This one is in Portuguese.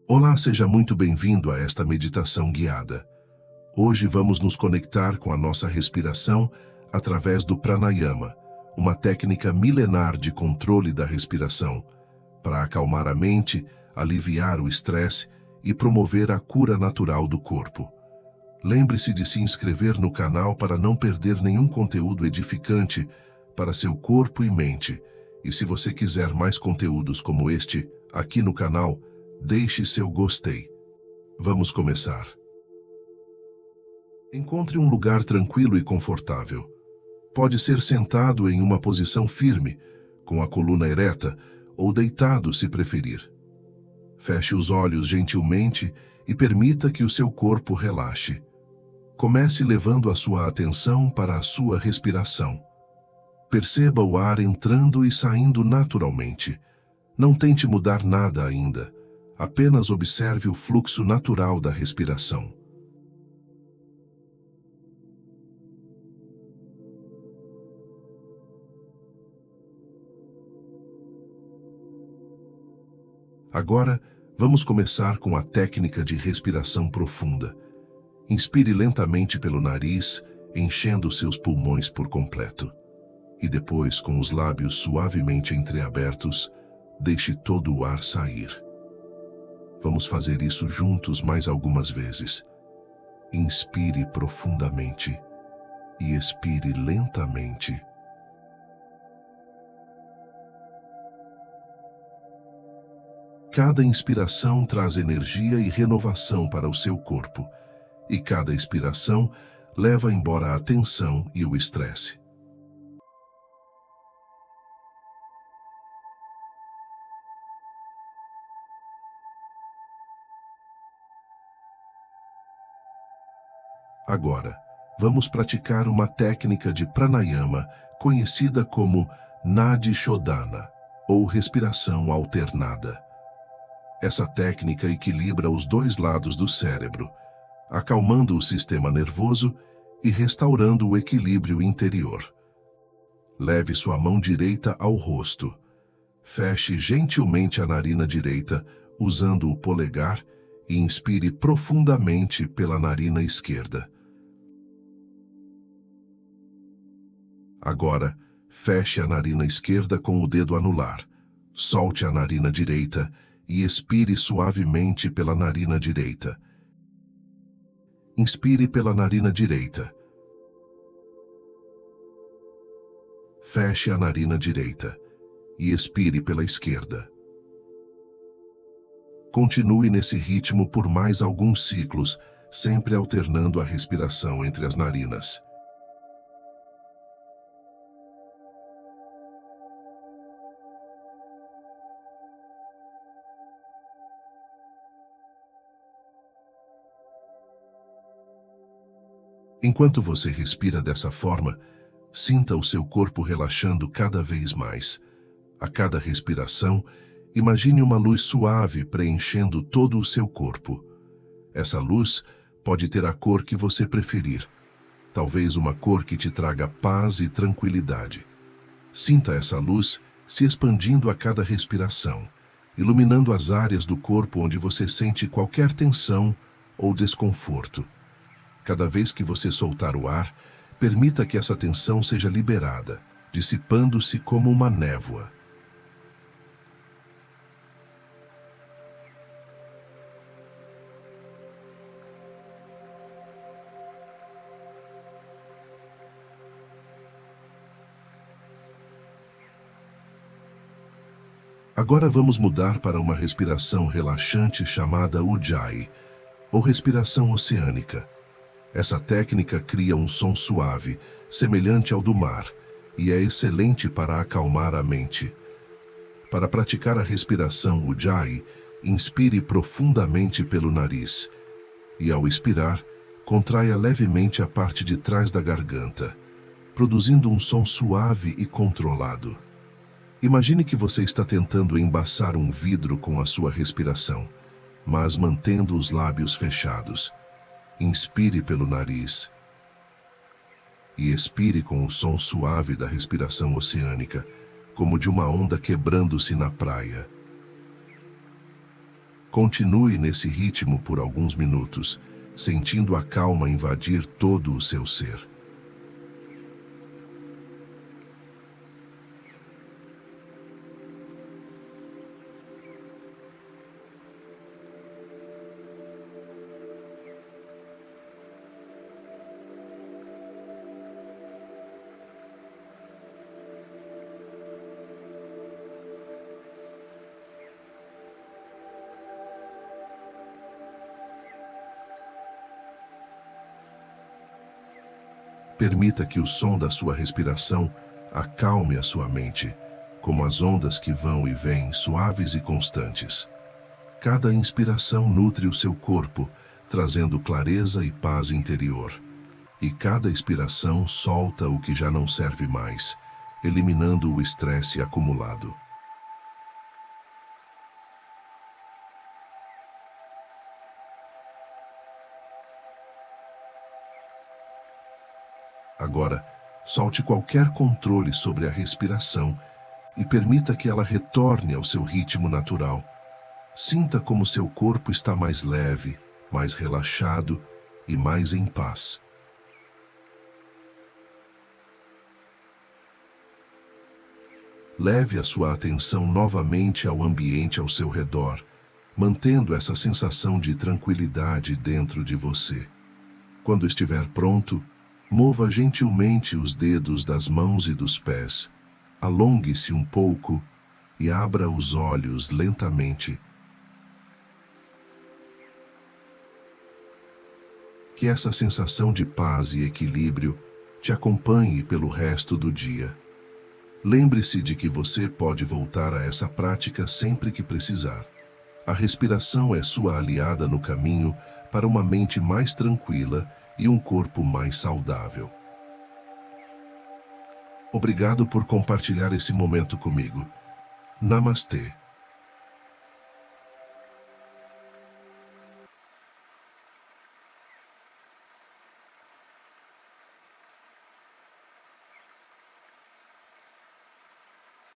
Olá, seja muito bem-vindo a esta meditação guiada. Hoje vamos nos conectar com a nossa respiração através do pranayama, uma técnica milenar de controle da respiração, para acalmar a mente, aliviar o estresse e promover a cura natural do corpo. Lembre-se de se inscrever no canal para não perder nenhum conteúdo edificante para seu corpo e mente. E se você quiser mais conteúdos como este, aqui no canal, deixe seu gostei. Vamos começar. Encontre um lugar tranquilo e confortável. Pode ser sentado em uma posição firme, com a coluna ereta, ou deitado se preferir. Feche os olhos gentilmente e permita que o seu corpo relaxe. Comece levando a sua atenção para a sua respiração. Perceba o ar entrando e saindo naturalmente. Não tente mudar nada ainda. Apenas observe o fluxo natural da respiração. Agora, vamos começar com a técnica de respiração profunda. Inspire lentamente pelo nariz, enchendo seus pulmões por completo. E depois, com os lábios suavemente entreabertos, deixe todo o ar sair. Vamos fazer isso juntos mais algumas vezes. Inspire profundamente e expire lentamente. Cada inspiração traz energia e renovação para o seu corpo, e cada expiração leva embora a tensão e o estresse. Agora, vamos praticar uma técnica de pranayama conhecida como Nadi Shodhana, ou respiração alternada. Essa técnica equilibra os dois lados do cérebro, acalmando o sistema nervoso e restaurando o equilíbrio interior. Leve sua mão direita ao rosto. Feche gentilmente a narina direita, usando o polegar, e inspire profundamente pela narina esquerda. Agora, feche a narina esquerda com o dedo anular. Solte a narina direita e expire suavemente pela narina direita. Inspire pela narina direita. Feche a narina direita e expire pela esquerda. Continue nesse ritmo por mais alguns ciclos, sempre alternando a respiração entre as narinas. Enquanto você respira dessa forma, sinta o seu corpo relaxando cada vez mais. A cada respiração, imagine uma luz suave preenchendo todo o seu corpo. Essa luz pode ter a cor que você preferir. Talvez uma cor que te traga paz e tranquilidade. Sinta essa luz se expandindo a cada respiração, iluminando as áreas do corpo onde você sente qualquer tensão ou desconforto. Cada vez que você soltar o ar, permita que essa tensão seja liberada, dissipando-se como uma névoa. Agora vamos mudar para uma respiração relaxante chamada Ujjayi, ou respiração oceânica. Essa técnica cria um som suave, semelhante ao do mar, e é excelente para acalmar a mente. Para praticar a respiração Ujjayi, inspire profundamente pelo nariz, e ao expirar, contraia levemente a parte de trás da garganta, produzindo um som suave e controlado. Imagine que você está tentando embaçar um vidro com a sua respiração, mas mantendo os lábios fechados. Inspire pelo nariz e expire com o som suave da respiração oceânica, como de uma onda quebrando-se na praia. Continue nesse ritmo por alguns minutos, sentindo a calma invadir todo o seu ser. Permita que o som da sua respiração acalme a sua mente, como as ondas que vão e vêm, suaves e constantes. Cada inspiração nutre o seu corpo, trazendo clareza e paz interior. E cada expiração solta o que já não serve mais, eliminando o estresse acumulado. Agora, solte qualquer controle sobre a respiração e permita que ela retorne ao seu ritmo natural. Sinta como seu corpo está mais leve, mais relaxado e mais em paz. Leve a sua atenção novamente ao ambiente ao seu redor, mantendo essa sensação de tranquilidade dentro de você. Quando estiver pronto, mova gentilmente os dedos das mãos e dos pés, alongue-se um pouco e abra os olhos lentamente. Que essa sensação de paz e equilíbrio te acompanhe pelo resto do dia. Lembre-se de que você pode voltar a essa prática sempre que precisar. A respiração é sua aliada no caminho para uma mente mais tranquila e um corpo mais saudável. Obrigado por compartilhar esse momento comigo. Namastê.